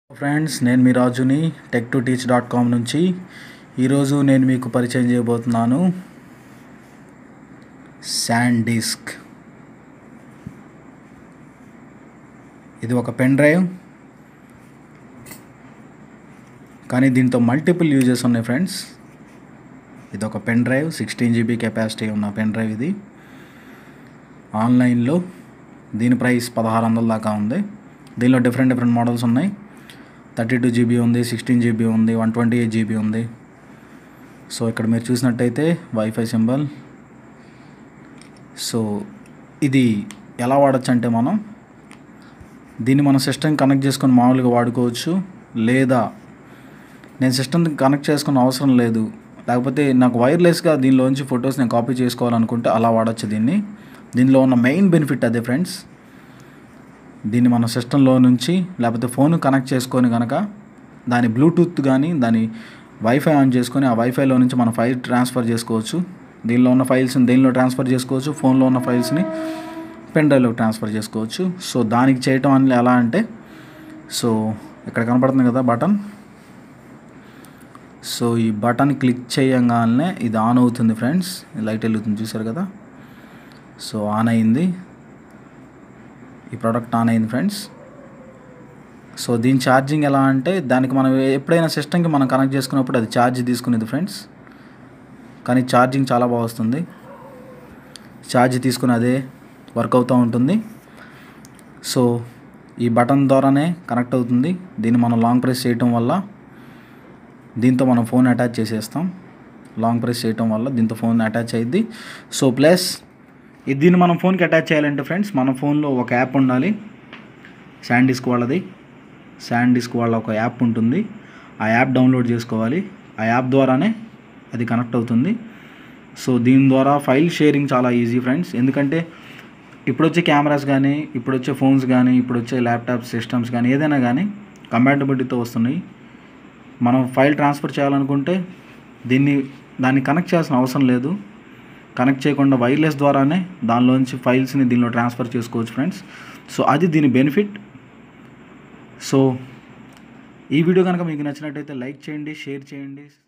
Friends, నేను మీ రాజుని tech2teach.com నుంచి ఈరోజు నేను మీకు పరిచయం చేయబోతున్నాను SanDisk. ఇది ఒక పెన్ డ్రైవ్, కానీ దీంతో మల్టిపుల్ యూజెస్ ఉన్నాయి ఫ్రెండ్స్. ఇది ఒక పెన్ డ్రైవ్, 16 GB కెపాసిటీ ఉన్న పెన్ డ్రైవ్. ఇది ఆన్లైన్లో దీని ప్రైస్ 1600 దాకా ఉంది. దీనిలో డిఫరెంట్ మోడల్స్ ఉన్నాయి. 32 GB ఉంది, 16 GB ఉంది, 128 GB ఉంది. సో ఇక్కడ మీరు చూసినట్టయితే వైఫై సింబల్. సో ఇది ఎలా వాడచ్చు అంటే, దీన్ని మన సిస్టమ్ కనెక్ట్ చేసుకొని మామూలుగా వాడుకోవచ్చు, లేదా నేను సిస్టమ్కి కనెక్ట్ చేసుకున్న అవసరం లేదు, లేకపోతే నాకు వైర్లెస్గా దీనిలోంచి ఫొటోస్ నేను కాపీ చేసుకోవాలనుకుంటే అలా వాడచ్చు దీన్ని. దీనిలో ఉన్న మెయిన్ బెనిఫిట్ అదే ఫ్రెండ్స్. దీన్ని మన సిస్టంలో నుంచి లేకపోతే ఫోన్ కనెక్ట్ చేసుకొని కనుక దాని బ్లూటూత్ కానీ దాని వైఫై ఆన్ చేసుకొని ఆ వైఫైలో నుంచి మనం ఫైల్ ట్రాన్స్ఫర్ చేసుకోవచ్చు. దీనిలో ఉన్న ఫైల్స్ని దీనిలో ట్రాన్స్ఫర్ చేసుకోవచ్చు, ఫోన్లో ఉన్న ఫైల్స్ని పెన్ డ్రైవ్లోకి ట్రాన్స్ఫర్ చేసుకోవచ్చు. సో దానికి చేయటం అని ఎలా అంటే, సో ఇక్కడ కనపడుతుంది కదా బటన్. సో ఈ బటన్ క్లిక్ చేయగానే ఇది ఆన్ అవుతుంది ఫ్రెండ్స్. లైట్ వెలుగుతుంది, చూసారు కదా. సో ఆన్ అయింది, ఈ ప్రోడక్ట్ ఆన్ అయింది ఫ్రెండ్స్. సో దీని ఛార్జింగ్ ఎలా అంటే, దానికి మనం ఎప్పుడైనా సిస్టమ్కి మనం కనెక్ట్ చేసుకున్నప్పుడు అది ఛార్జ్ తీసుకునేది ఫ్రెండ్స్. కానీ ఛార్జింగ్ చాలా బాగా వస్తుంది. ఛార్జ్ తీసుకుని అదే వర్క్ అవుతూ ఉంటుంది. సో ఈ బటన్ ద్వారానే కనెక్ట్ అవుతుంది. దీన్ని మనం లాంగ్ ప్రెస్ చేయటం వల్ల దీంతో మనం ఫోన్ అటాచ్ చేసేస్తాం. లాంగ్ ప్రెస్ చేయటం వల్ల దీంతో ఫోన్ అటాచ్ అయ్యిద్ది. సో ప్లస్ దీన్ని మనం ఫోన్కి అటాచ్ చేయాలంటే ఫ్రెండ్స్, మన ఫోన్లో ఒక యాప్ ఉండాలి. SanDisk వాళ్ళది, SanDisk వాళ్ళ ఒక యాప్ ఉంటుంది. ఆ యాప్ డౌన్లోడ్ చేసుకోవాలి. ఆ యాప్ ద్వారానే అది కనెక్ట్ అవుతుంది. సో దీని ద్వారా ఫైల్ షేరింగ్ చాలా ఈజీ ఫ్రెండ్స్. ఎందుకంటే ఇప్పుడు వచ్చే కెమెరాస్ కానీ, ఇప్పుడు వచ్చే ఫోన్స్ కానీ, ఇప్పుడు వచ్చే ల్యాప్టాప్ సిస్టమ్స్ కానీ ఏదైనా కానీ కంపాటబిలిటీతో వస్తున్నాయి. మనం ఫైల్ ట్రాన్స్ఫర్ చేయాలనుకుంటే దాన్ని కనెక్ట్ చేయాల్సిన అవసరం లేదు. కనెక్ట్ చేయకుండా వైర్లెస్ ద్వారానే దానిలోంచి ఫైల్స్ని దీనిలో ట్రాన్స్ఫర్ చేసుకోవచ్చు ఫ్రెండ్స్. సో అది దీని బెనిఫిట్. సో ఈ వీడియో కనుక మీకు నచ్చినట్టయితే లైక్ చేయండి, షేర్ చేయండి.